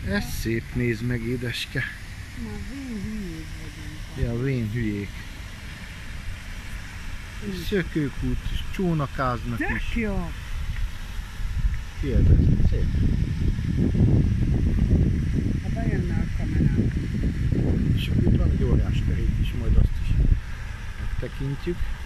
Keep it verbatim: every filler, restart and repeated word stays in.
Ez szép, nézd meg, édeske. Na, vén hülyék vagyunk. Ja, vén hülyék. És szökőkút, és csónakáznak Tök is. jó! Hihetetlen szép. Ha bejönne a kamerám. És akkor itt van egy óriás kerék is, majd azt is megtekintjük.